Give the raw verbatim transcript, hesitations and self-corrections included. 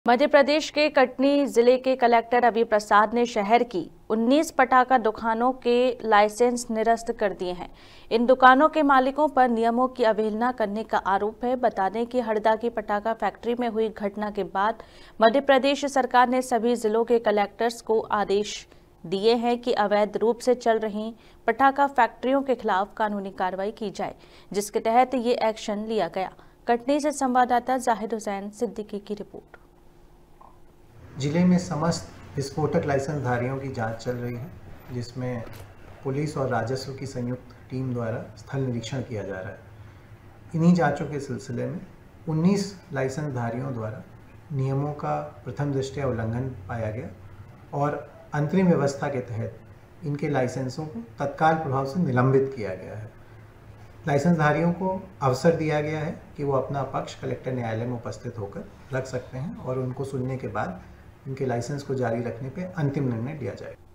मध्य प्रदेश के कटनी जिले के कलेक्टर अभी प्रसाद ने शहर की उन्नीस पटाखा दुकानों के लाइसेंस निरस्त कर दिए हैं। इन दुकानों के मालिकों पर नियमों की अवहेलना करने का आरोप है। बता दें कि हरदा की पटाखा फैक्ट्री में हुई घटना के बाद मध्य प्रदेश सरकार ने सभी जिलों के कलेक्टर्स को आदेश दिए हैं कि अवैध रूप से चल रही पटाखा फैक्ट्रियों के खिलाफ कानूनी कार्रवाई की जाए, जिसके तहत ये एक्शन लिया गया। कटनी से संवाददाता जाहिद हुसैन सिद्दीकी की रिपोर्ट। जिले में समस्त विस्फोटक लाइसेंसधारियों की जांच चल रही है, जिसमें पुलिस और राजस्व की संयुक्त टीम द्वारा स्थल निरीक्षण किया जा रहा है। इन्हीं जांचों के सिलसिले में उन्नीस लाइसेंसधारियों द्वारा नियमों का प्रथम दृष्टया उल्लंघन पाया गया और अंतरिम व्यवस्था के तहत इनके लाइसेंसों को तत्काल प्रभाव से निलंबित किया गया है। लाइसेंसधारियों को अवसर दिया गया है कि वो अपना पक्ष कलेक्टर न्यायालय में उपस्थित होकर रख सकते हैं और उनको सुनने के बाद इनके लाइसेंस को जारी रखने पे अंतिम निर्णय लिया जाएगा।